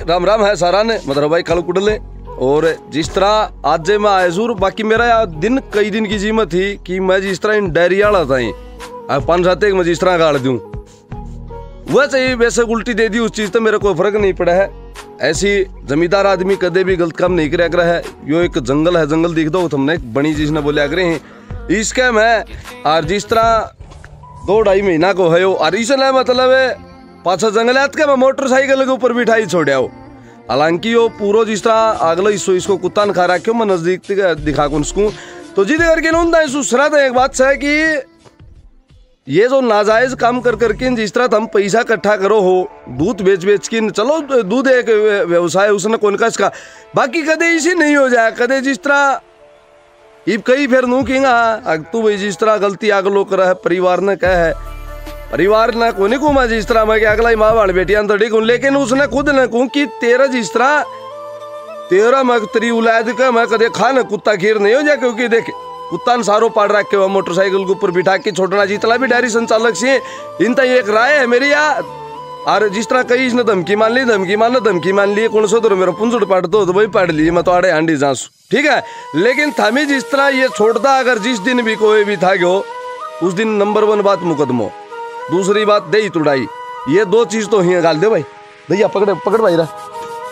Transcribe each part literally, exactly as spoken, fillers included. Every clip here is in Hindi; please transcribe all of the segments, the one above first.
राम राम है सारा ने मतलब भाई कल कुडले। और जिस तरह आज मैं आया जरूर, बाकी मेरा यार दिन कई दिन की जीमत थी कि मैं जिस तरह इन डायरी वाला था पाँच सात एक मैं जिस तरह गाड़ दूं वह चाहिए वैसे उल्टी दे दी उस चीज तो मेरे को फर्क नहीं पड़ा है। ऐसी जमींदार आदमी कदे भी गलत काम नहीं कराया है। यो एक जंगल है, जंगल दिख दो तुमने बनी जिसने बोले अगर हैं इसके मैं और जिस तरह दो ढाई महीना को है और इसने मतलब पाछा जंगल के मैं मोटरसाइकिल के ऊपर बिठाई छोड़ा हो। हालांकि वो पूरा जिस तरह अगला इसको इसको कुत्ता न खा रहा मैं नजदीक दिखा को उसको तो जिद करके ना सुसरा था एक बात है कि ये जो नाजायज काम कर करके जिस तरह हम पैसा इकट्ठा करो हो दूध बेच बेच के चलो दूध एक व्यवसाय उसने कौन का इसका बाकी कदे इसी नहीं हो जाए कदे जिस तरह इब कई फिर नू कि तू भाई जिस तरह गलती आग लो कर परिवार ने कह है परिवार ने को नहीं कहूँ जिस तरह मैं अगला ही माँ बाल बेटियां तो ठीक हूँ लेकिन उसने खुद ने कहूँ कि तेरा जिस तरह तेरा मैं तेरी औलाद का मैं कदे खा न कुत्ता खीर नहीं हो जाए क्योंकि देख कुत्ता ने सारो पाड़ रखे हुआ मोटरसाइकिल के ऊपर बिठा के छोड़ना जितना भी डायरी संचालक से इनता एक राय है मेरी यार। और जिस तरह कई इसने धमकी मान ली धमकी मान लो धमकी मान ली कौन सो तो मेरा पुंजुड़ पाट दो तो वही पढ़ ली मैं तो आड़े हांडी जांसू ठीक है। लेकिन थमी जिस तरह ये छोड़ता अगर जिस दिन भी कोई भी था गयो उस दिन नंबर वन बात मुकदमो, दूसरी बात दही तुड़ाई, ये दो चीज तो ही गाल दे भाई भैया पकड़े पकड़ भाई रहा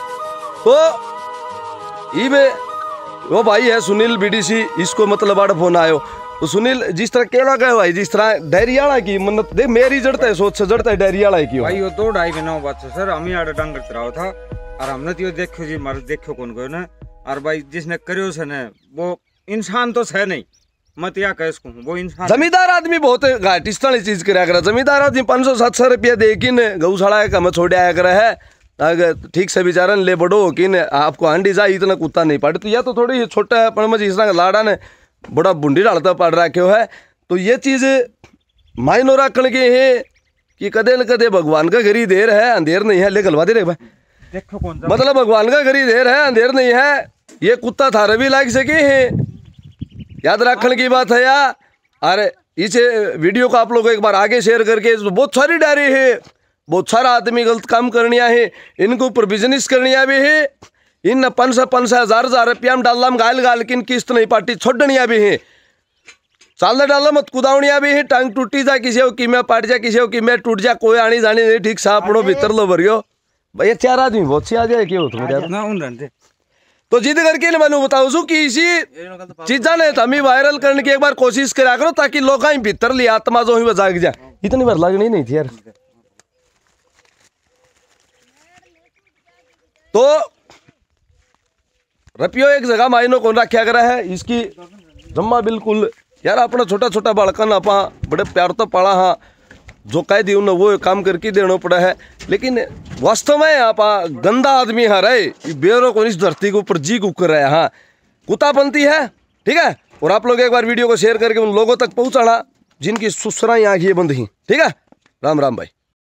तो ये वो भाई है सुनील बीडीसी इसको मतलब आड़ फोन आयो तो सुनील जिस तरह केला गए भाई जिस तरह डायरी वाला की मन्नत देख मेरी जड़ता है सोच से जड़ता है डायरी वाला की भाई वो दो ढाई महीना बात है सर हम ही आड़े डांगर चलाओ था और हमने तो देखो जी मार देखो कौन को ना और भाई जिसने करियो से ना वो इंसान तो है नहीं मत या कह इसको वो इंसान जमींदार आदमी बहुत घाट इस तरह चीज कराया करा जमींदार आदमी पाँच सौ सात सौ रुपया दे कि गौशाला का मैं छोड़ आया करा है अगर ठीक से बेचारा ले बड़ो कि आपको हांडी जा इतना कुत्ता नहीं पाड़े तो या तो थोड़ी छोटा है पर मुझे इस तरह लाड़ा ने बड़ा बुंडी डालता पड़ रखे हो है तो ये चीज मायनो रखने के है कि कदे न कदे भगवान का घरी देर है अंधेर नहीं है ले गलवा दे रहे भाई देखो कौन मतलब भगवान का घरी देर है अंधेर नहीं है। ये कुत्ता थारे भी लायक सके है याद रखने की बात है यार। अरे इस वीडियो को आप लोग एक बार आगे शेयर करके बहुत सारी डायरी है बहुत सारा आदमी गलत काम करनिया है इनके ऊपर बिजनेस करनिया भी है इन पाँच सौ पाँच सौ हजार हजार रुपया में डालना गाल गाल किन किस्त नहीं पार्टी छोड़निया भी है चालना डालना मत कुदावनिया भी है टांग टूटी जा किसी हो कि मैं पाट जा किसी हो कि मैं टूट जा कोई आनी जानी नहीं ठीक सा अपनों भीतर लो भरियो भैया चार आदमी बहुत सी आ जाए क्यों तुम्हें तो जिद करके मैंने बताऊ सू कि इसी चीजा ने हमें वायरल करने की एक बार कोशिश करा करो ताकि लोग भीतर ली आत्मा जो ही जाग जाए इतनी बार लगनी नहीं थी यार। तो रपियो एक जगह मायनो कौन रखा करा है इसकी जम्मा बिल्कुल यार अपना छोटा छोटा बालकन आप बड़े प्यार तो पड़ा हाँ जो कह दी उन्हें वो काम करके देना पड़ा है लेकिन वास्तव में आप गंदा आदमी है रहे बेरों को इस धरती के ऊपर जी कुकर रहे हाँ कुत्ता बनती है ठीक है। और आप लोग एक बार वीडियो को शेयर करके उन लोगों तक पहुंचाना जिनकी सुसराई आंखें बंद ही ठीक है। राम राम भाई।